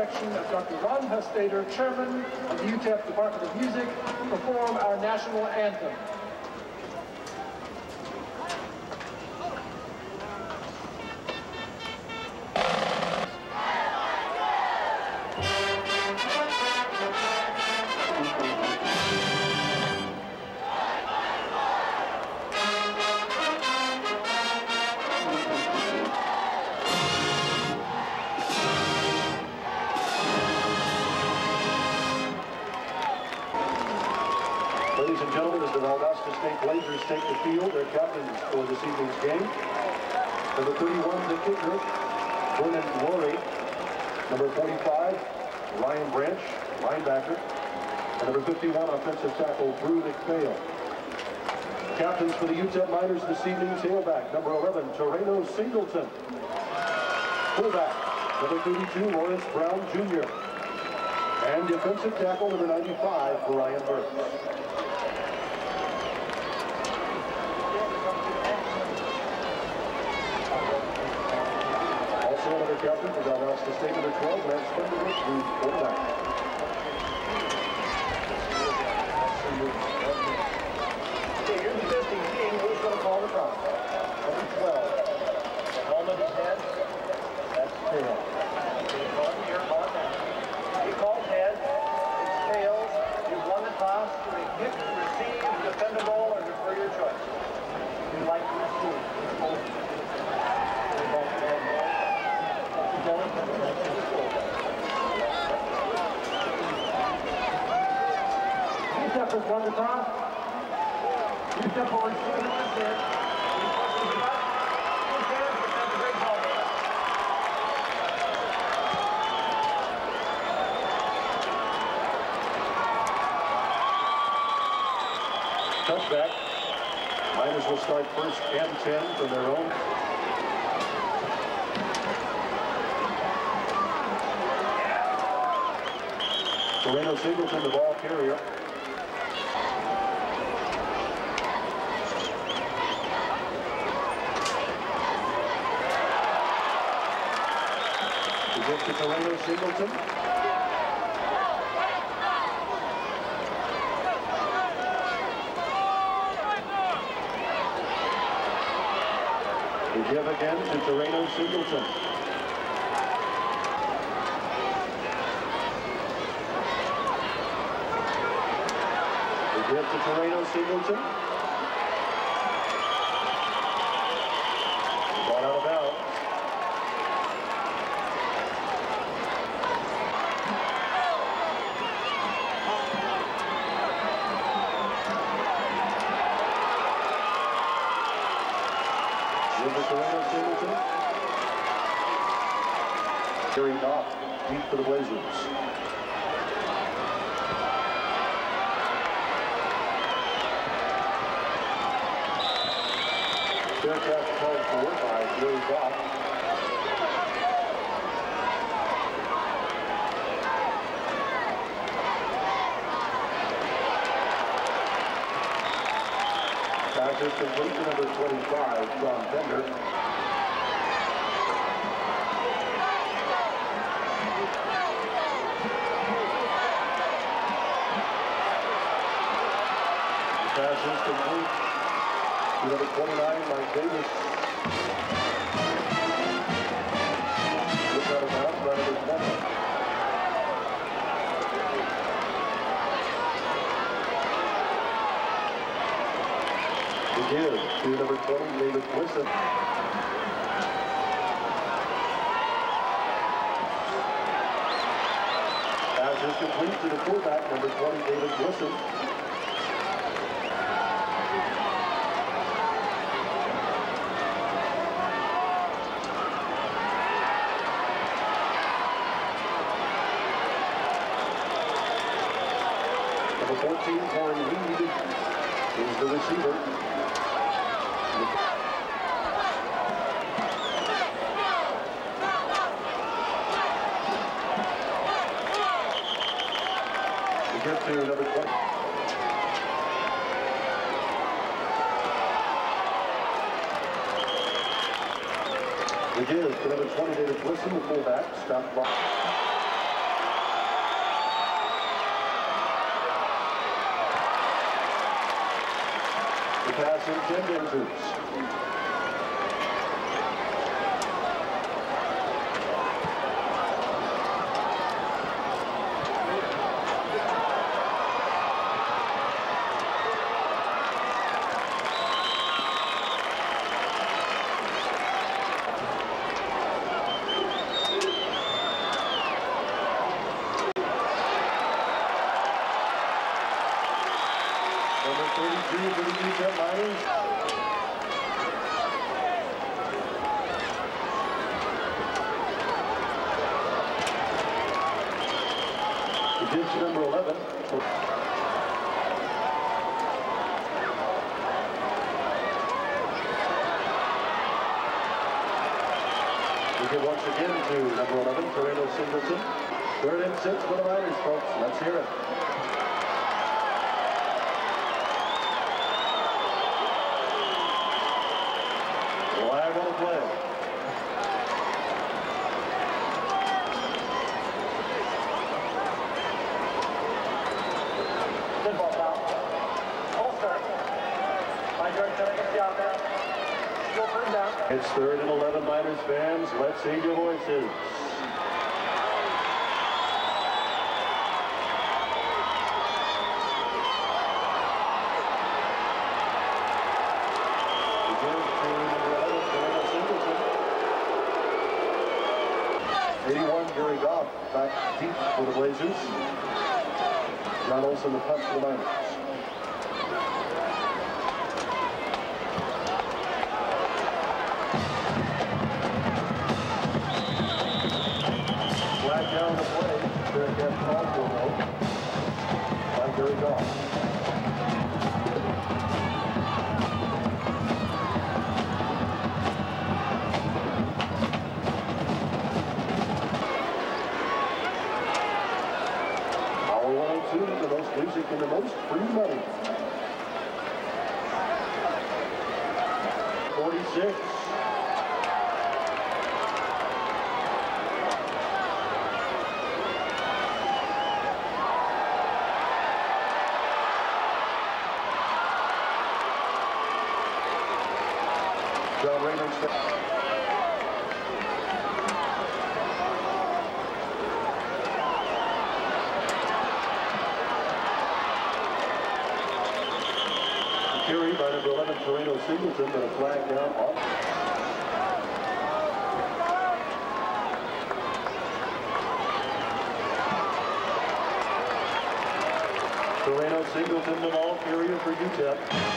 direction of Dr. Ron Hustater, Chairman of the UTEP Department of Music, perform our national anthem. Ladies and gentlemen, as the Valdosta State Blazers take the field, their captains for this evening's game. Number 31, the kicker, Vernon Laurie. Number 45, Ryan Branch, linebacker. And number 51, offensive tackle, Drew McPhail. Captains for the UTEP Miners this evening, tailback, number 11, Torreno Singleton. Fullback, number 32, Lawrence Brown Jr. And defensive tackle, number 95, Brian Burks. Another captain for Valdosta State, number 12, Lance Spencer, who's quarterback. Okay, here's the 15 team. Who's going to call the top? Number 12. Helmet is head. That's tail. He calls head. It's tails. You've won the toss. You may kick, receive, defend the ball, or defer your choice. You'd like to receive. UTEP has won the toss. UTEP will receive the set. Touchback. Miners will start first and 10 from their own. Torreno Singleton, the ball carrier. To get to Torreno Singleton. To give again to Torreno Singleton. Give to Torreno Singleton. Ball out of bounds. Give to Torreno Singleton. Carried off deep for the Blazers. Aircraft called for by Joe Goff. Pass is complete to number 25, Sean Bender. Pass is complete. Number 29, Mike Davis. Look out of bounds by number 20. To give to number 20, David Wilson. Pass is complete to the fullback, number 20, David Wilson. Number 14, Corey Reed, is the receiver. We get to number 20. We give to number 20, David Wilson, the fullback, stopped by. The pass intended to number 32 for the UTEP Miners. It gives to number 11. We give once again to number 11, Torino Singleton. 3rd and 6 for the Miners, folks. Let's hear it. Flag on the play. Good ball foul. Full start. By George Televised the offense. Still 3rd down. It's 3rd and 11, Miners fans. Let's save your voices. Back deep for the Blazers. John Olson, the punt for the Miners. Flag down the play. Derek F. Caldwell, though. By Gary Goff. The most music and the most free money. 46. John Raymond's carry by number 11, Torino Singleton, but a flag down off. Torino Singleton, the ball carrier for UTEP.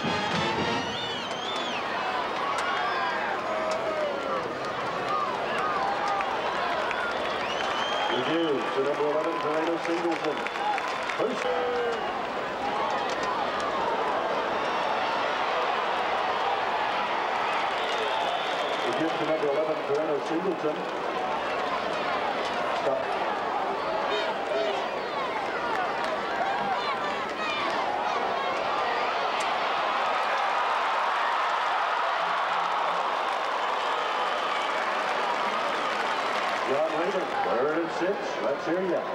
Review to number 11, Torino Singleton. First. Give to number 11, Torino Singleton. Stop. John Raymond, 3rd and 6. Let's hear ya.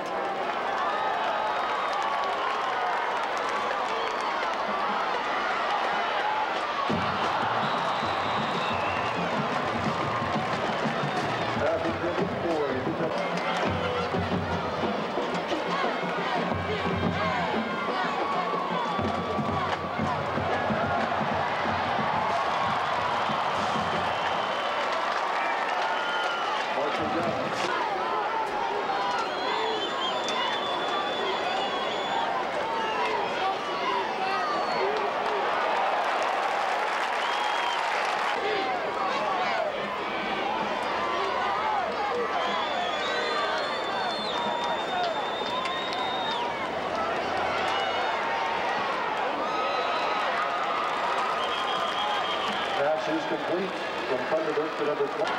Pass is complete from Thunderbird to number 12.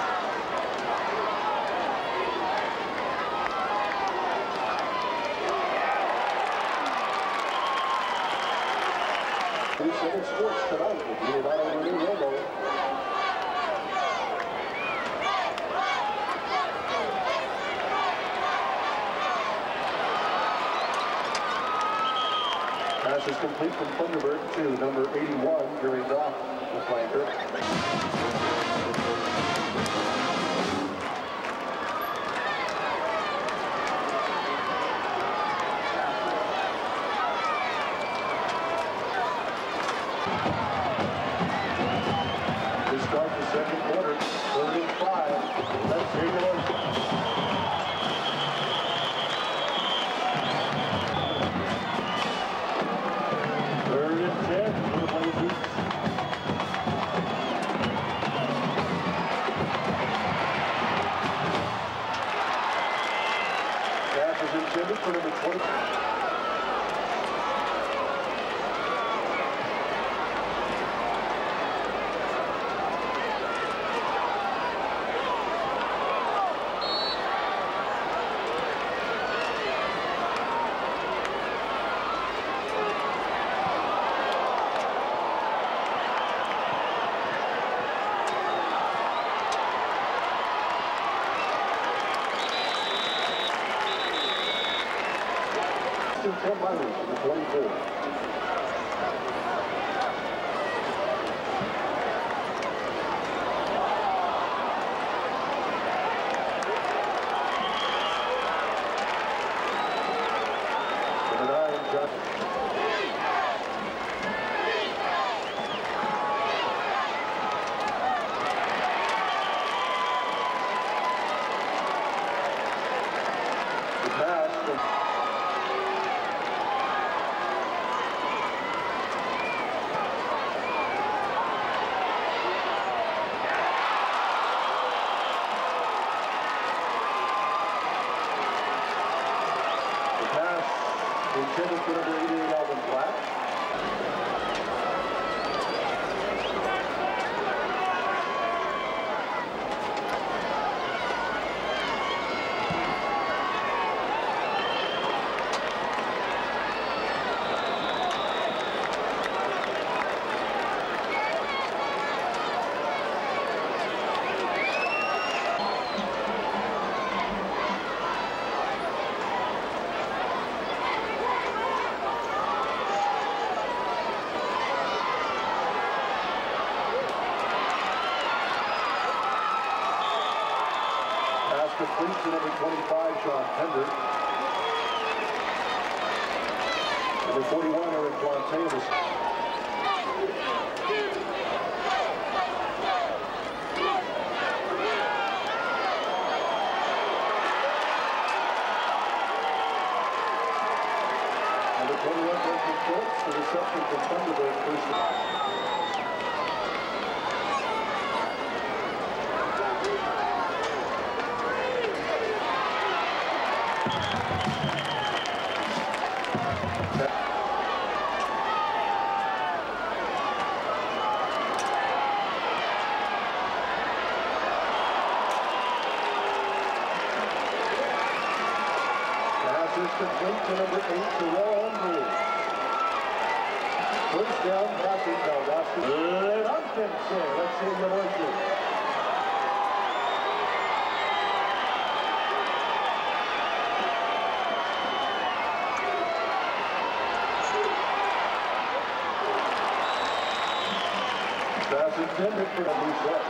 Seven Sports tonight with Leonardo and New Romo. Pass is complete from Thunderbird to number 81, Gary Goff, the flanker. To start the second quarter, 3rd and 5. Let's take a look. Intended for number 20. From Myers, the 24. Number 9, Josh. The pass from intended for number 88, Alvin Black. Complete to number 25, Sean Pender. Number 41, Eric Fontaine. Number 21, Benjamin Phillips, the reception from Thunderbird, first. Complete to number 8, Terrell Andrews. First down, passing Valdosta. Good offense there. Let's see the voices. Pass intended for a reset.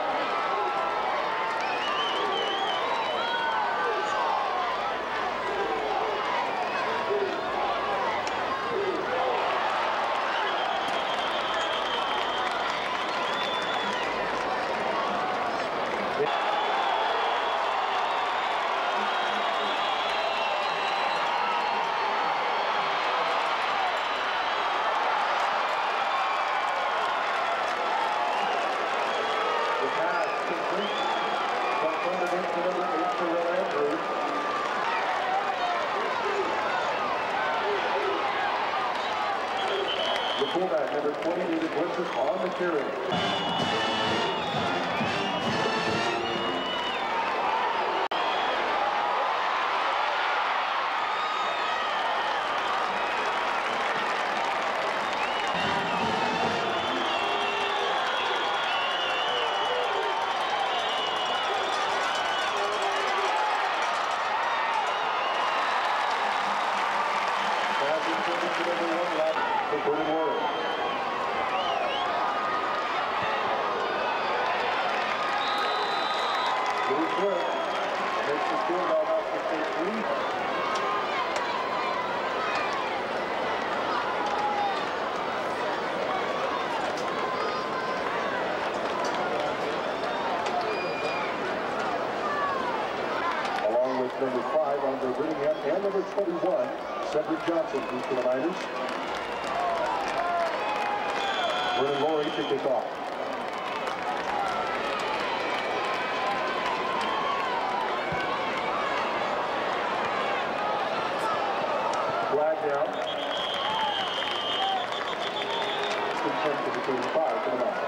The fullback, number 20, needed blitzes on the carry. Pass intended to number 1, for Vernon Warren. Louis Swift makes the score. Valdosta State 3. Along with number 5, Andre Brittingham, and number 21, Cedric Johnson, who's for the Niners. Vernon Laurie to kick off. Flag down. Consent to the 35 for the Niners.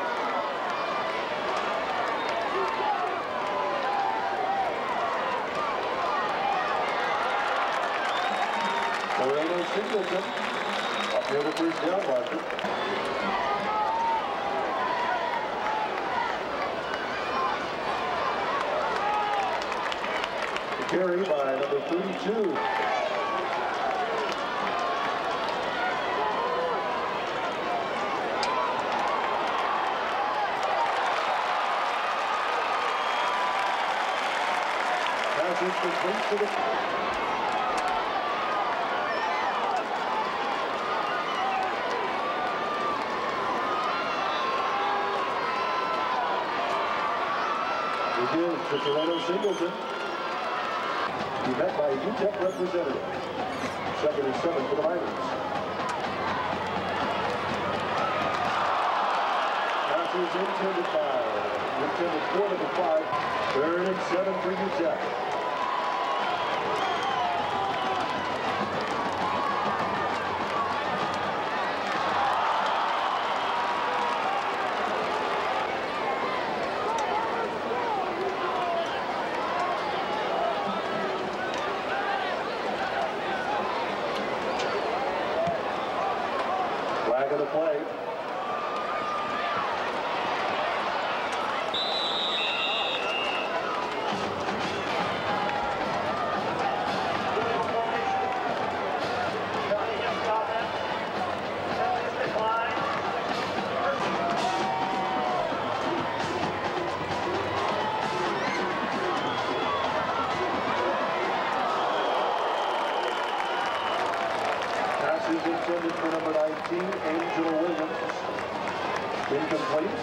Moreno Singleton up near the first down marker. The carry by number 32. Passes complete to the... Begins to Moreno Singleton. He met by a UTEP representative. 2nd and 7 for the Niners. Passes intended for number 5. 3rd and 7 for UTEP. Flag of the play. Passes intended for number 19, Angela Williams. Incomplete.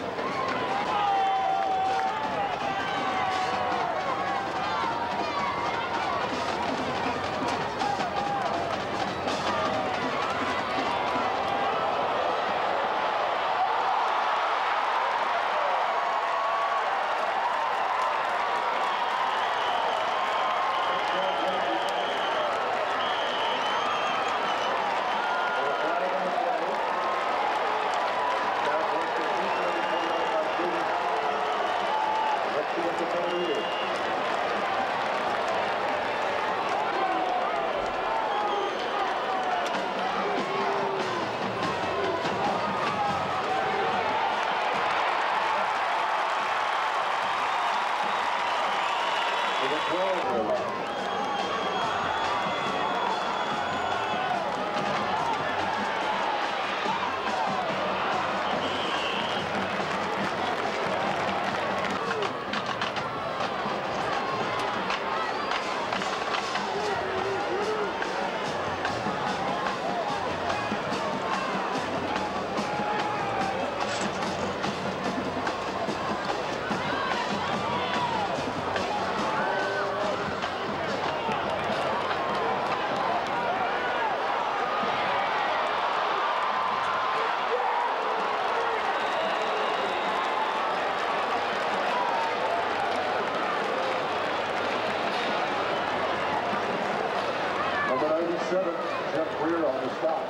Number 97, Jeff Greer on the stop.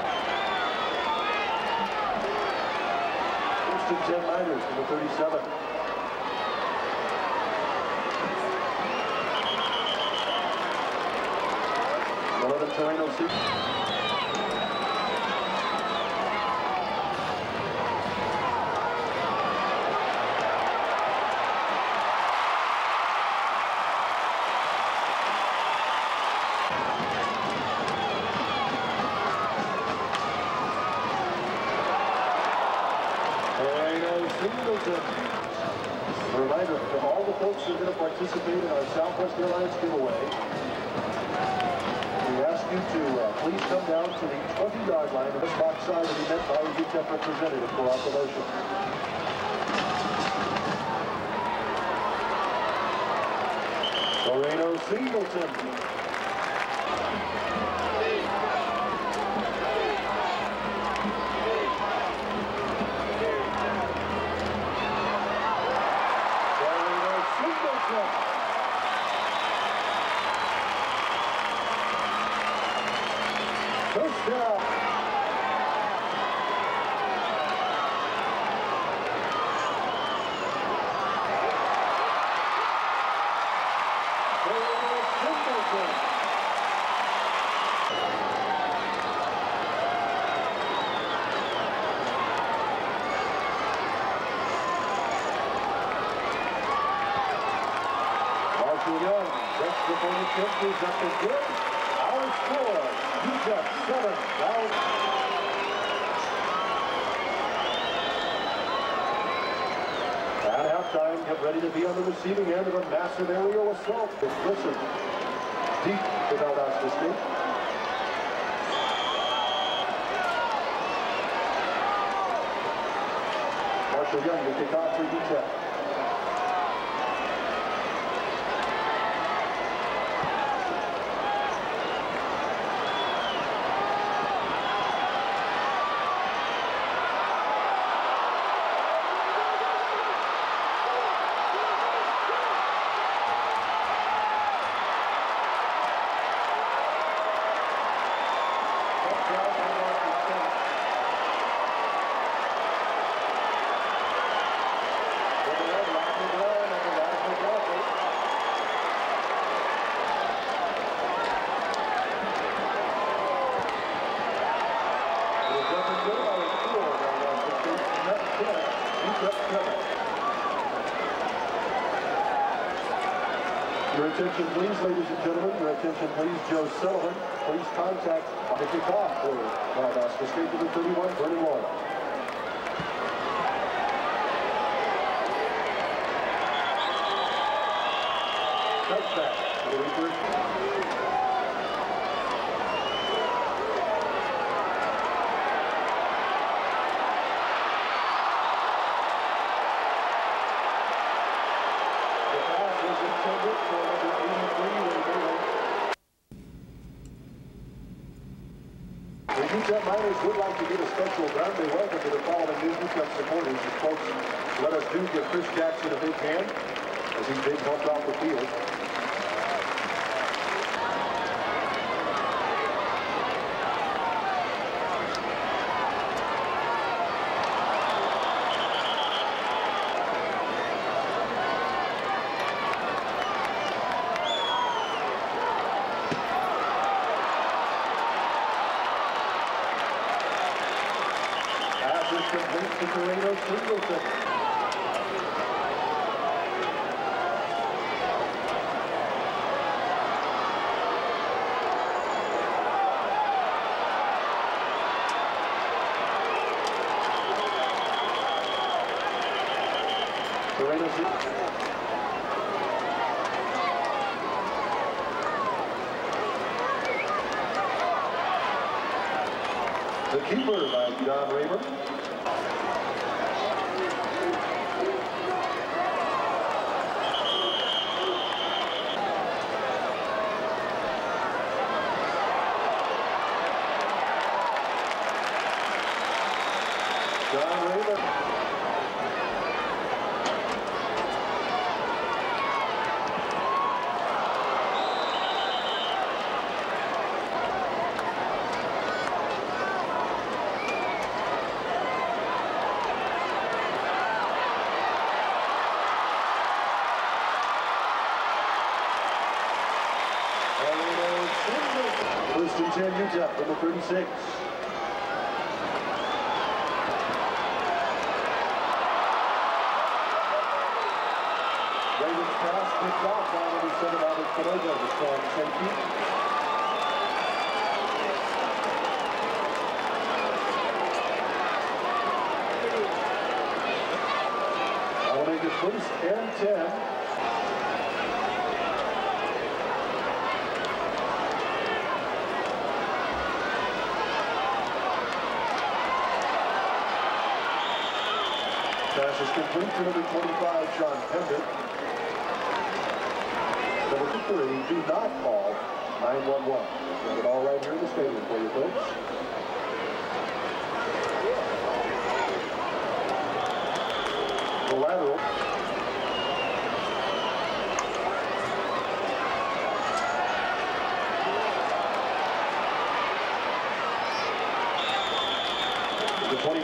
First and 10 Niners, number 37. One of the Torino seats. folks who are going to participate in our Southwest Airlines giveaway, we ask you to please come down to the 20-yard line of this box side and be met by a UTEP representative for our promotion. Moreno Singleton. First down. Marshall Young, just before the tip is up to good. Our score, UTEP 7, At halftime, get ready to be on the receiving end of a massive aerial assault. Listen, deep to Valdosta State. Marshall Young to kick off for UTEP. Your attention, please, ladies and gentlemen. Your attention, please, Joe Sullivan. Please contact the kickoff for Valdosta State number 31, Vernon Lloyd. Touchback for the return. UTEP Miners would like to give a special round of welcome to the following new UTEP supporters. And folks, let us do give Chris Jackson a big hand as he's being helped off the field. Complete to Moreno Singleton. Moreno Singleton. The keeper by John Raymer. John Raymer. First and 10, UTEP, number 36. Ravens pass picked off by number 7, Albert Canoga, the strong safety. I will make it first and 10. Pass is complete to number 25, Sean Pender. Number 3, do not call 911. We've got it all right here in the stadium for you folks. The lateral. The 20.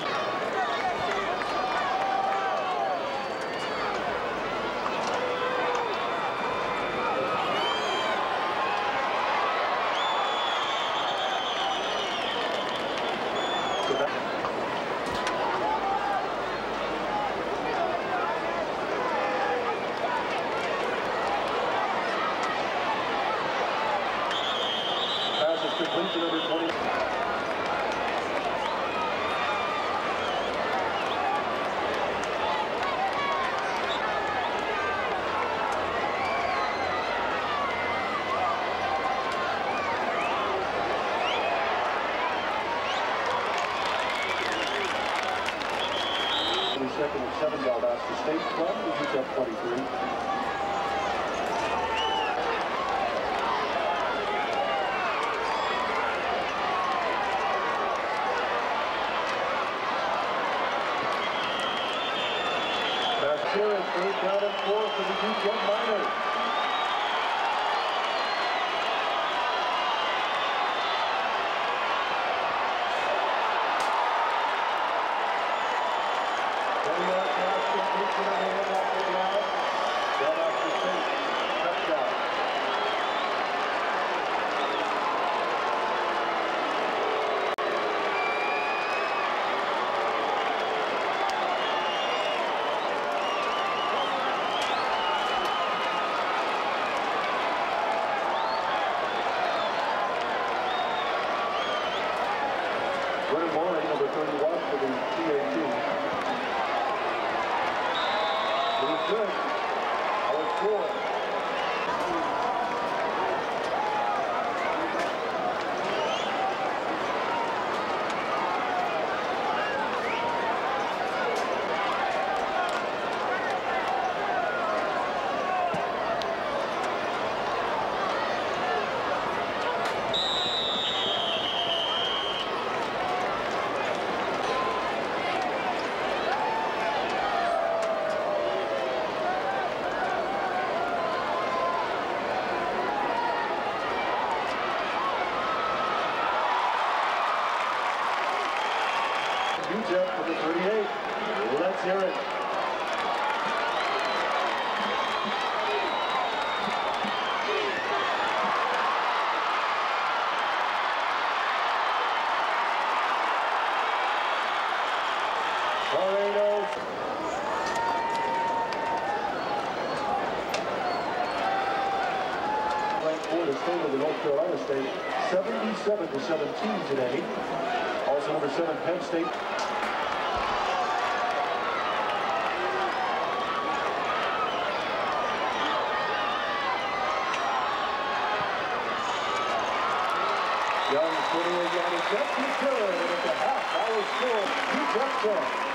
Complete to number 20. Second and 7, Valdosta State from the UTEP 23. Here is third down and 4 for the UTEP Miners. Number 31 for the CAT. It is good. Our score. UTEP for the 38. Let's hear it. Tornadoes. Ranked for the state of the North Carolina State, 77-17 today. Also number 7, Penn State. Young's putting it down to just as good, and it's a half-hour score, UTEP 10.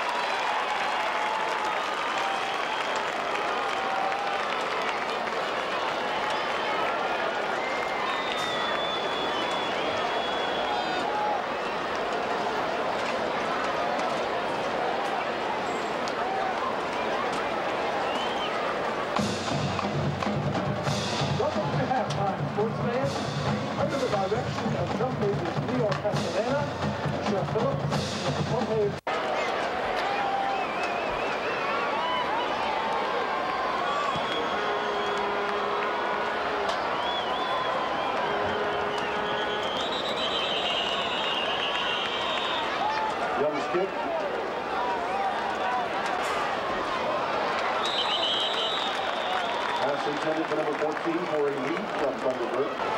Welcome to Halftime, sports fans. Under the direction of drum majors Leo Castellana, Chef Phillips, and Jorge. Young's kick. Pass intended for number 14 for a lead from Thunderbird.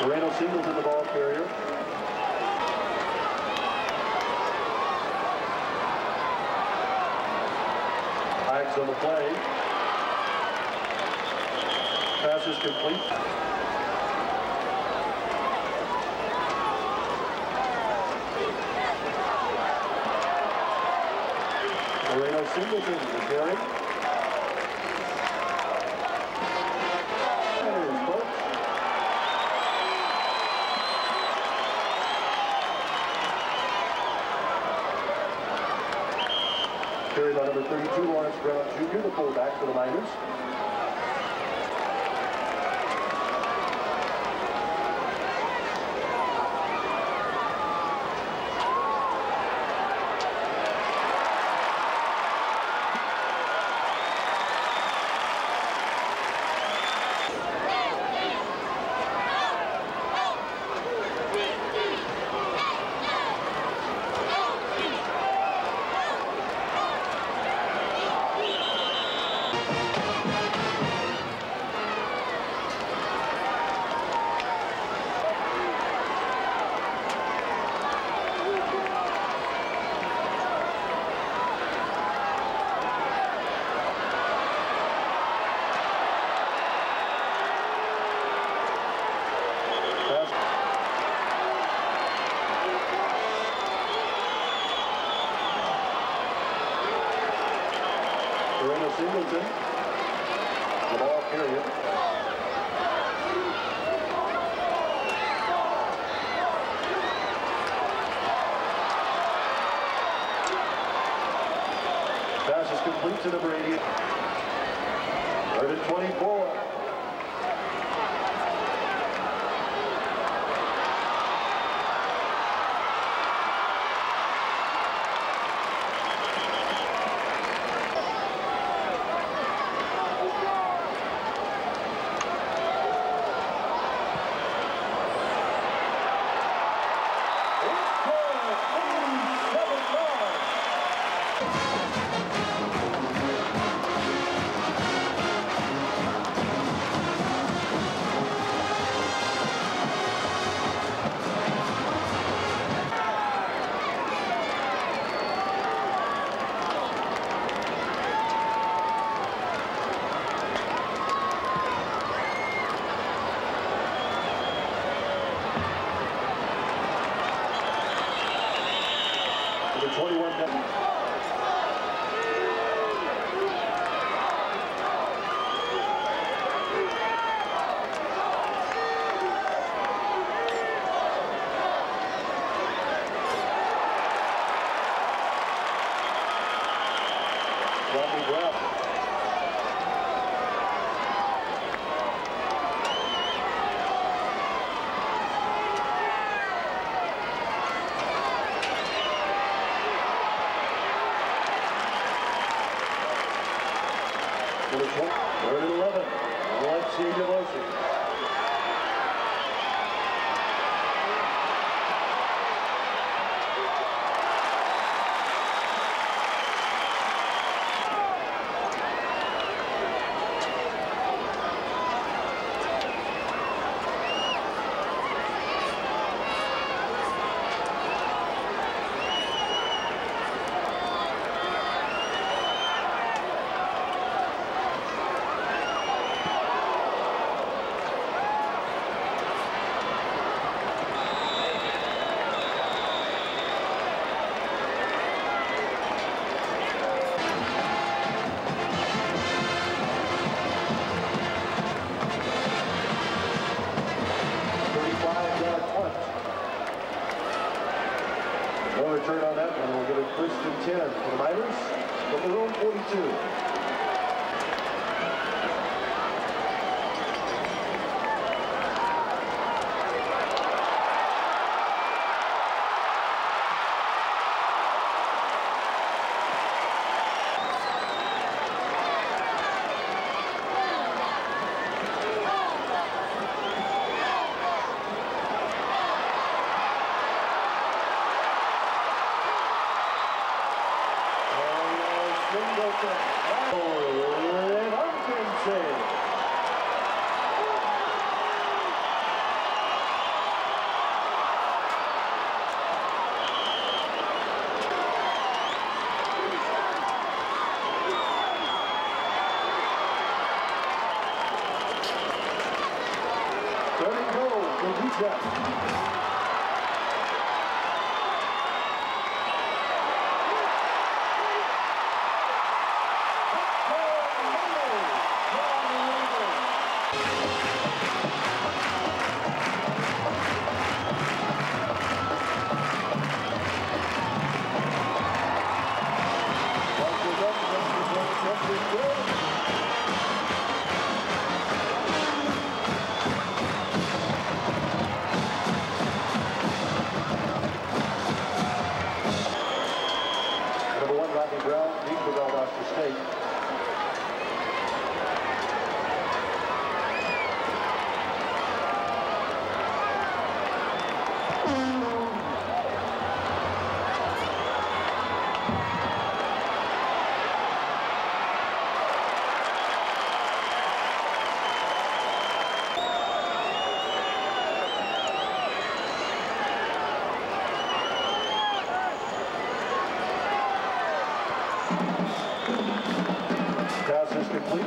Moreno Singleton, the ball carrier. Hikes on the play. Pass is complete. Moreno Singleton, the carry. Carried by number 32, Lawrence Brown Jr., the fullback for the Miners. Singleton, the ball carrier. Pass is complete to number 80. 3rd and 24. Number 21 down. Rodney Brown. Number 20, 3rd and 11. Let's see Devotion. No return on that one. We'll get a 1st and 10 for the Miners from their own 42. Singleton. set. Number 1, Rodney Brown, leads for Valdosta State. Pass is complete.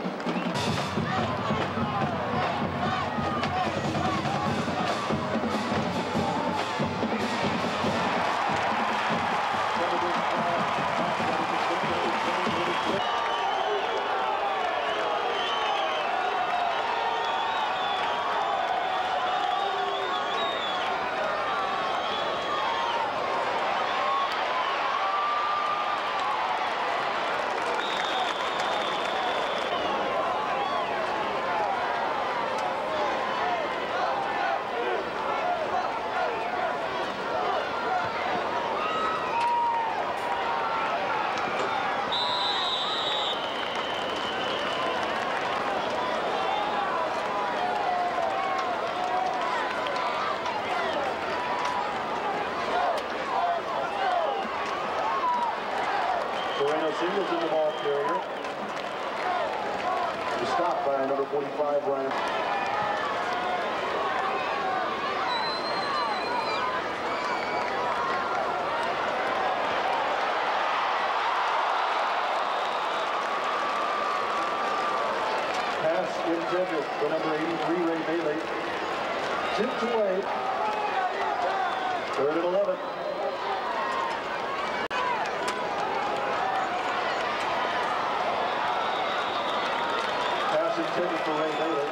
Singles in the ball carrier. The stop by number 45, Ryan. Pass intended for number 83, Ray Bailey. Tipped away. 3rd and 11. Intended for Ray Bailey.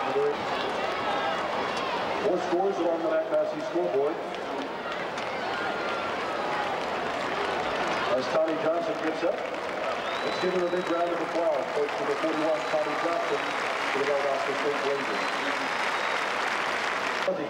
More scores along the McMassey scoreboard. As Tommy Johnson gets up, let's give him a big round of applause. Coach number 41, Tommy Johnson, for the Valdosta State Blazers.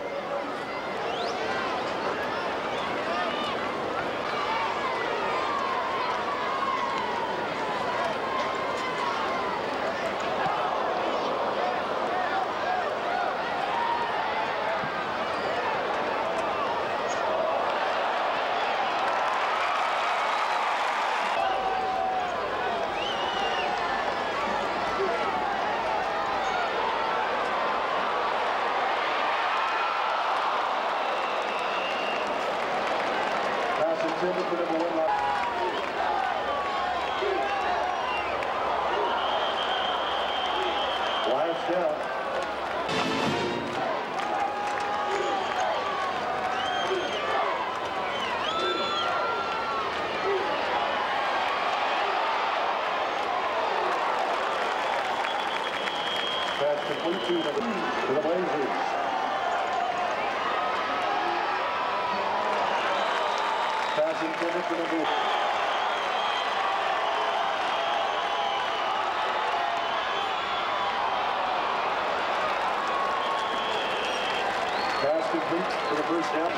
Intended for number 1. Lions down. Pass complete to the Blazers. Pass intended for number 1. Pass complete for the first down.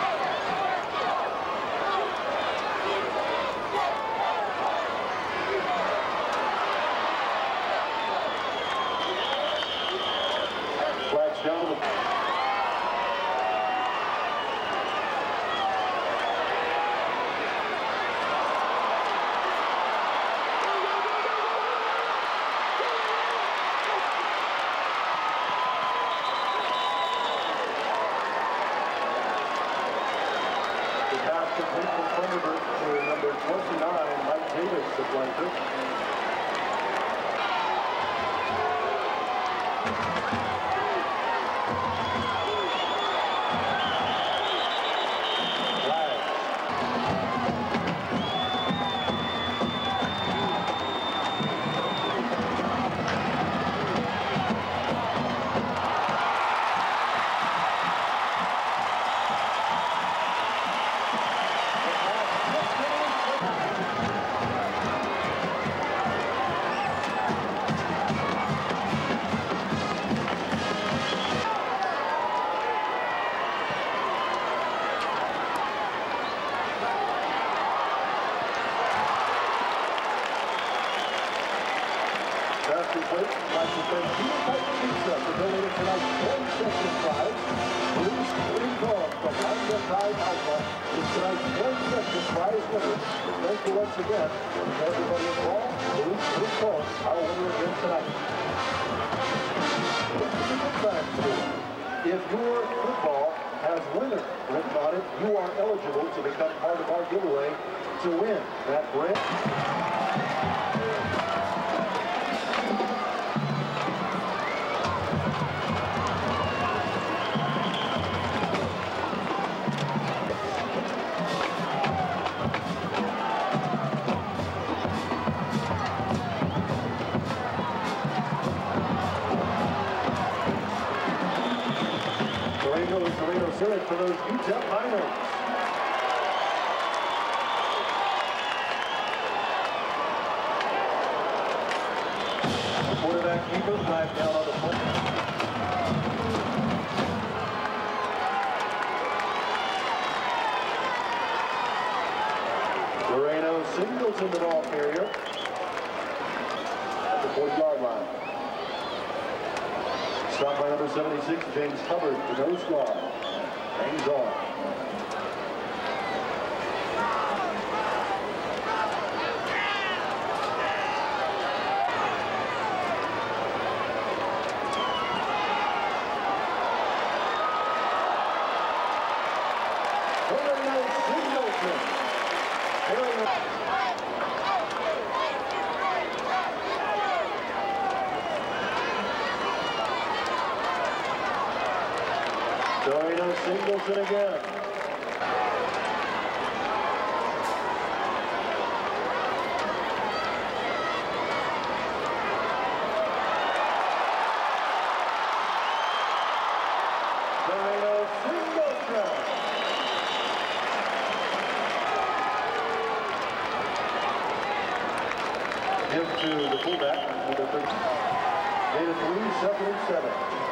Flags down to the complete from Thunderbird to number 29, Mike Davis, the flanker. like to thank Peter Piper Pizza for donating tonight's point-section prize. Bruce Rincon from Alpha Chi Alpha is tonight's point-section prize winner. Thank you once again to everybody involved. Bruce Rincon, our winner again tonight. What's the good time for? If your football has winner written on it, you are eligible to become part of our giveaway to win that brand. For those UTEP Miners. The quarterback keeper drive down on the front. Moreno signals in the ball carrier at the 40-yard line. Stopped by number 76, James Hubbard, the nose guard. Hangs on. Singleton again. Give to the fullback, number 3. Gain of 3, 2nd and 7.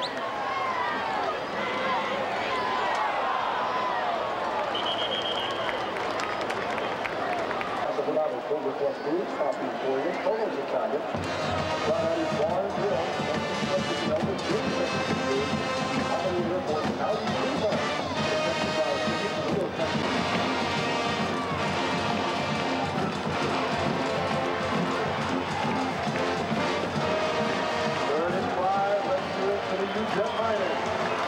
Request food, copy for you. Photos Italian. Right out his bar and grill. Hollywood Airport. Out in Fremont. Third and 5. Let's do it for the UTEP Miners.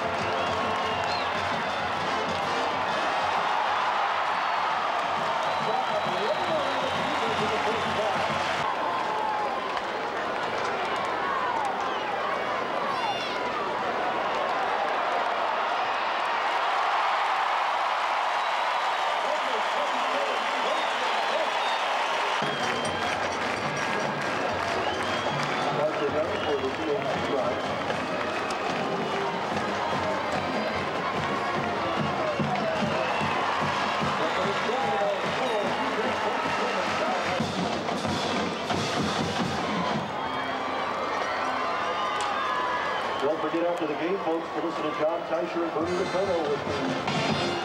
Don't forget after the game, folks, to listen to John Teicher and Bernie Letono with me.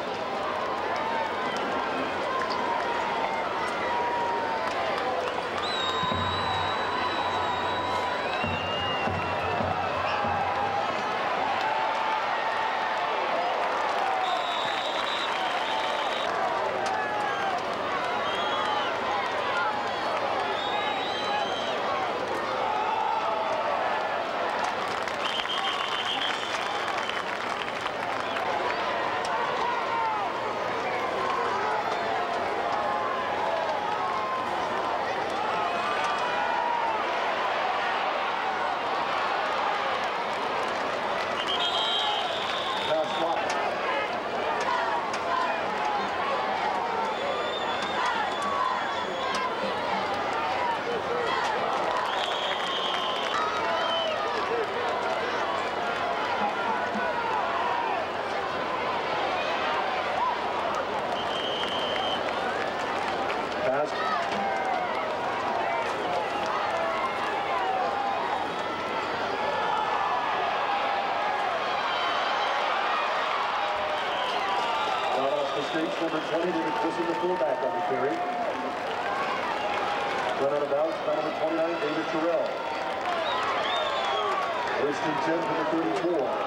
State's number 20, David Twisson, the fullback on the carry. Run out of bounds by number 29, David Terrell. First and 10 for the 34.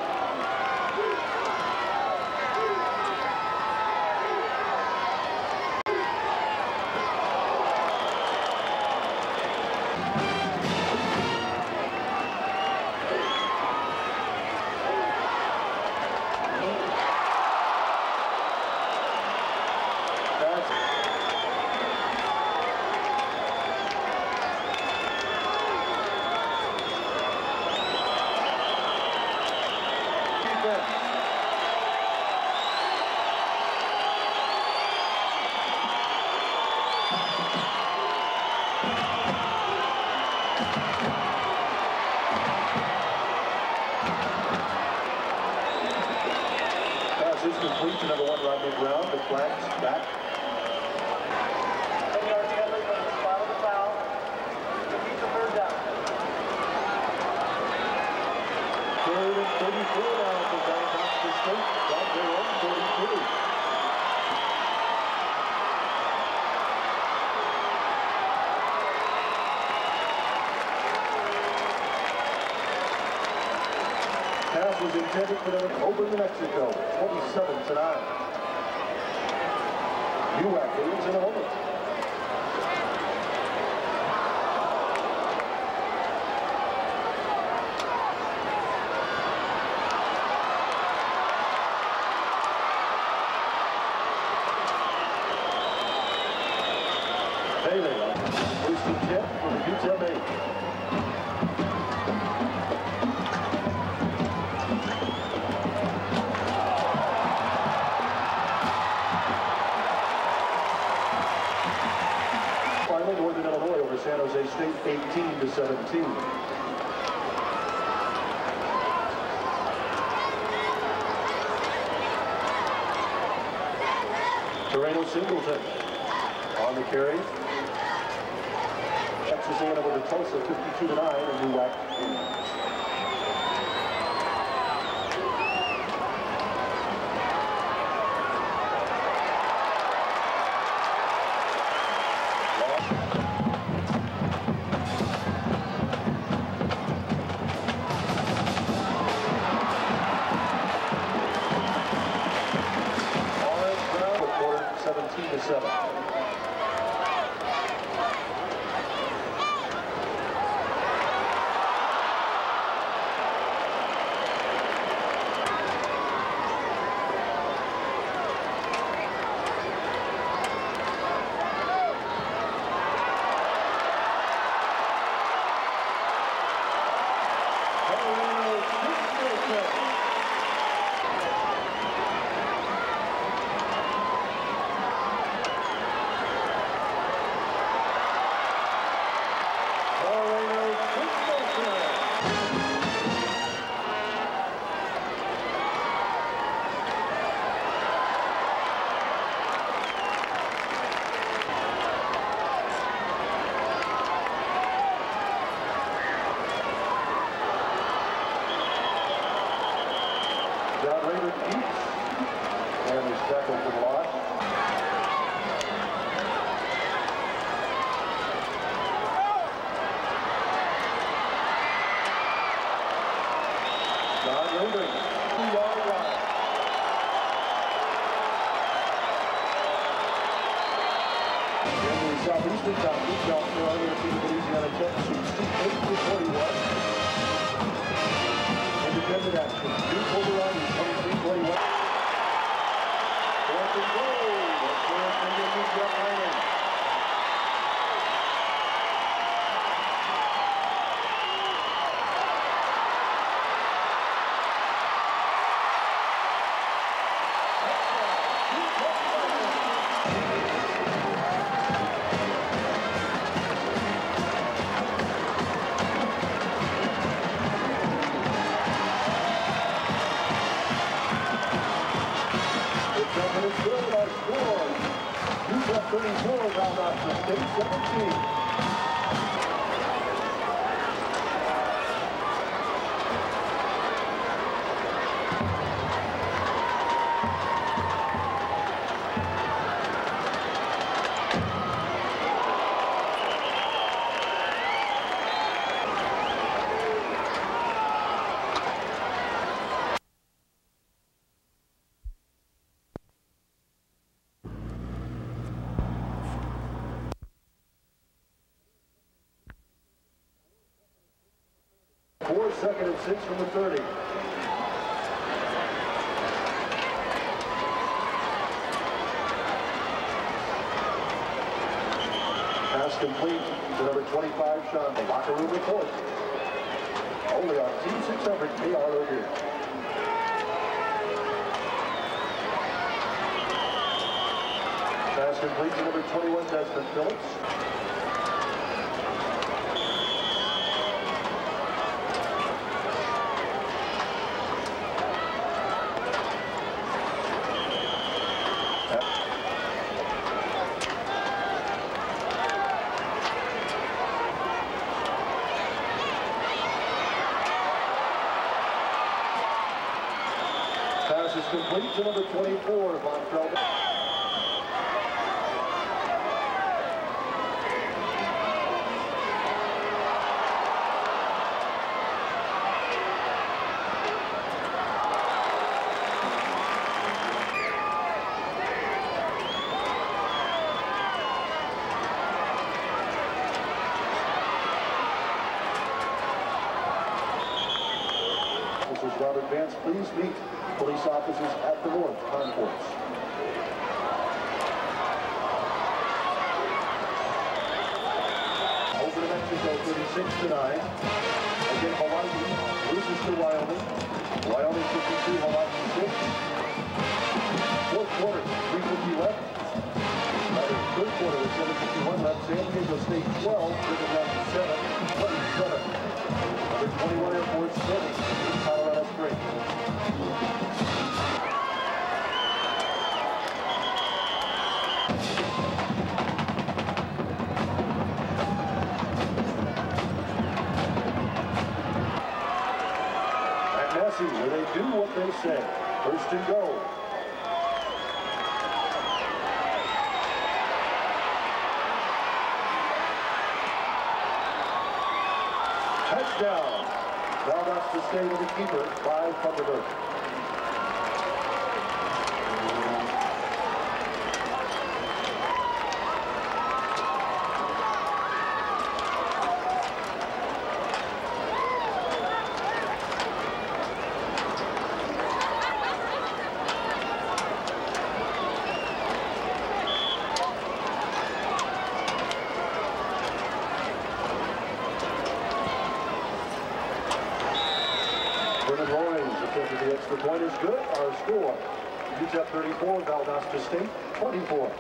Is complete to number 1, Rodney Brown. The flag's back. 10 yards penalty for the spot of the foul. Keep the third down. Third and 34 now for Valdosta State. Got their own 33. Pass was intended for them over New Mexico, 27-9. UUID leads in a moment. Haley, first and 10 for the UTEP. Northern Illinois over San Jose State, 18-17. Torreno Singleton on the carry. Texas-El over to Tulsa, 52-9, and UUID. Southeastern Conference, South Carolina defeated Louisiana Tech 68-41. Independent action. Duke overriding 23-21. Fourth and goal. That's where Indian moves up running. Good, our score. UTEP 34, Valdosta State 17. 2nd and 6 from the 30. Pass complete to number 25, Sean. The locker room report. Only on Team 600 KROD. Pass complete to number 21, Desmond Phillips. Pass is complete to number 24, Von Feldman. Robert Vance, please meet police officers at the North Concourse. Over to Mexico, 36-9. Again, Hawaii loses to Wyoming. Wyoming 52, Hawaii 6. Fourth quarter, 3:50 left. Third quarter with 7:51 left. San Diego State 12, bringing down to 27. Number 21 Air Force 7, Colorado Springs. At Massey, where they do what they say. 1st and goal. Touchdown. Valdosta State with the keeper, Clive Thunderbird. The extra point is good. Our score, UTEP 34, Valdosta State 24.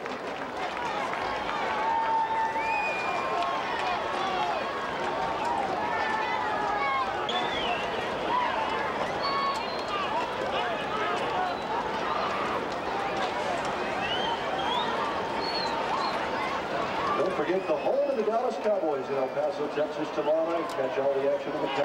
Don't forget the home of the Dallas Cowboys in El Paso, Texas tomorrow night. Catch all the action in the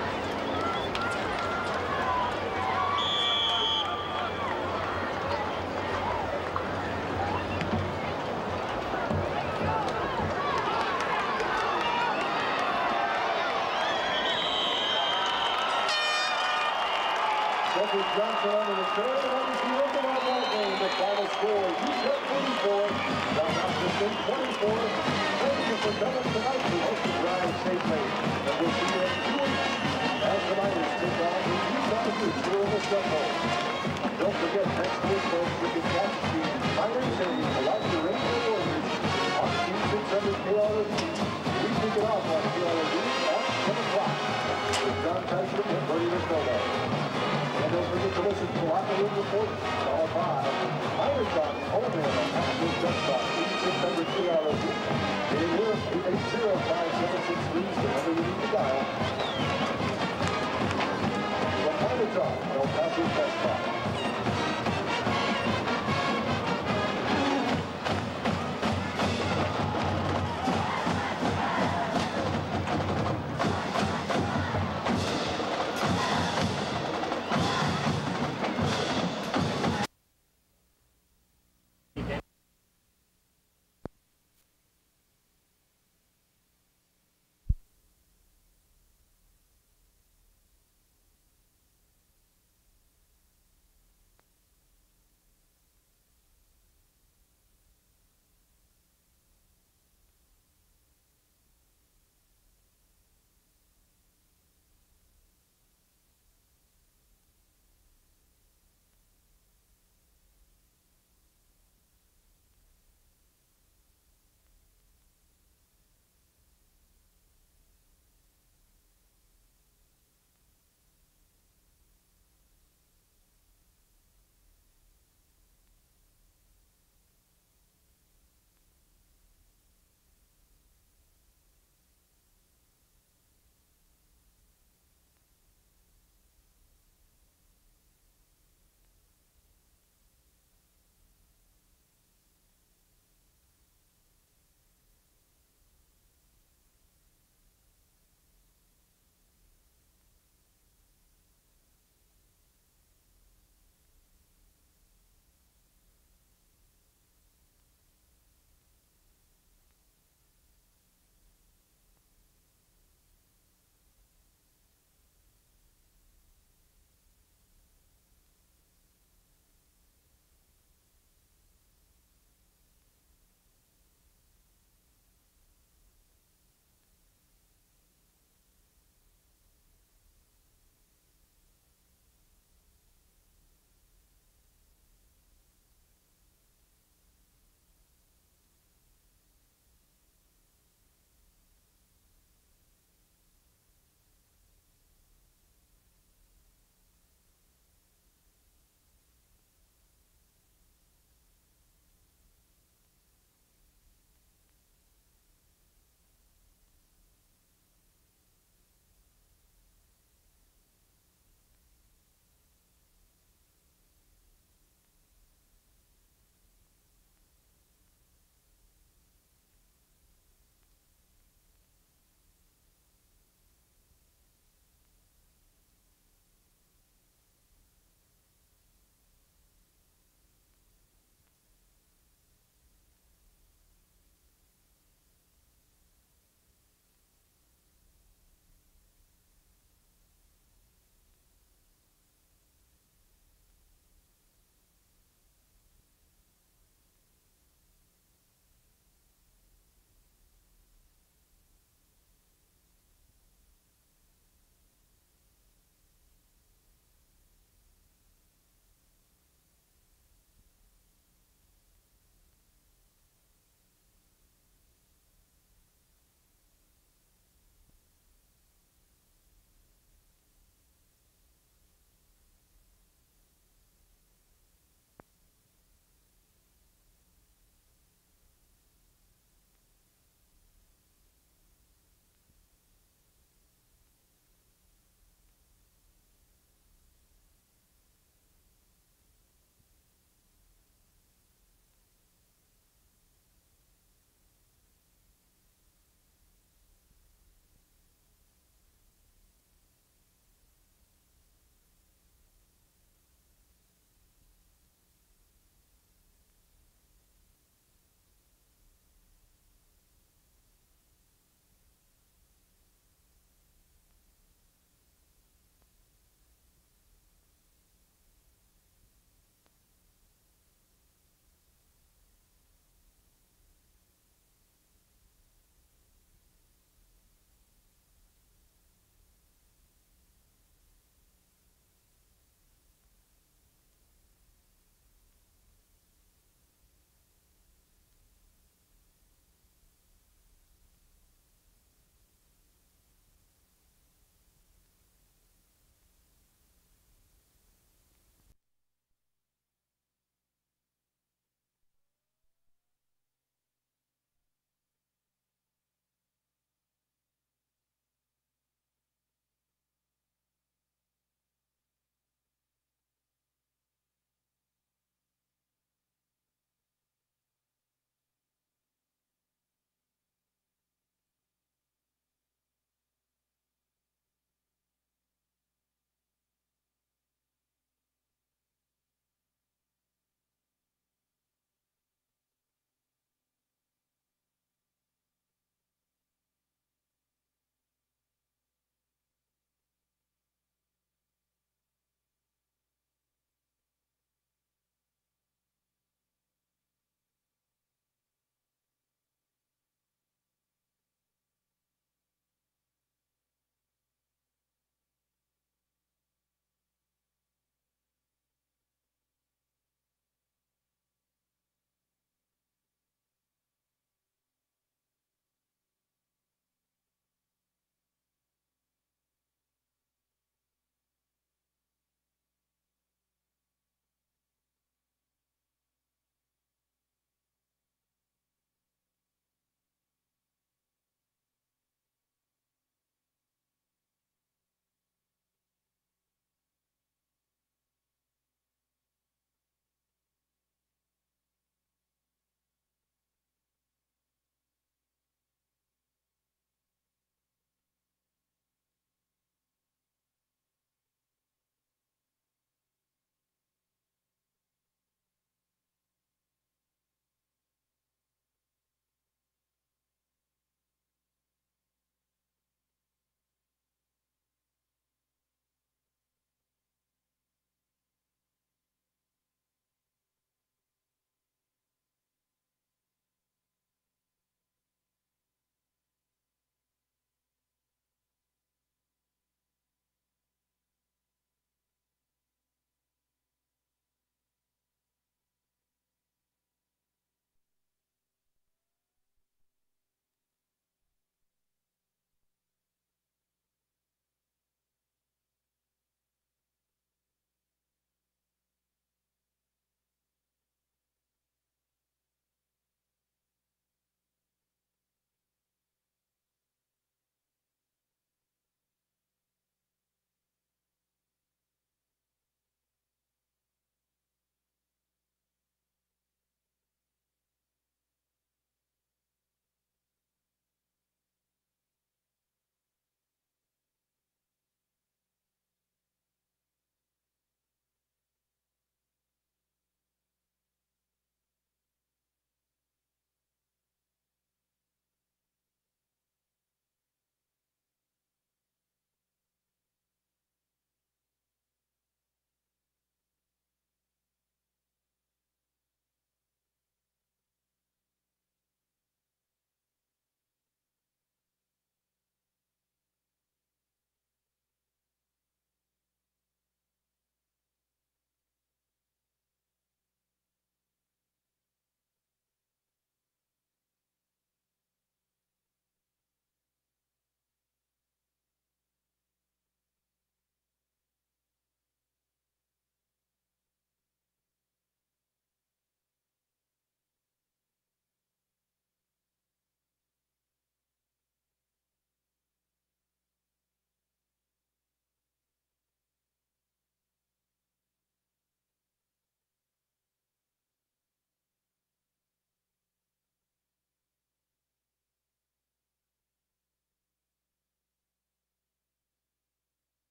Johnson on the return, and on the field, the ball game. The final score, UTEP 44, Valdosta State 24. Thank you for coming tonight. We hope you drive safely, and we'll see you in 2 weeks as the Miners take on the Utah Utes here in the Sun Bowl. Don't forget, next week, folks, you can catch the Miners and the Alaska Ranger Warriors on Team 600 KROD. We kick it off on KROD at 10 o'clock with John Tyson and Bernie Ricola. And don't forget to listen to the Locker Room Report, all 5. Miners on home and on National Desktop, 8600 KROD. In Europe, 880-5763 is the number you need to dial.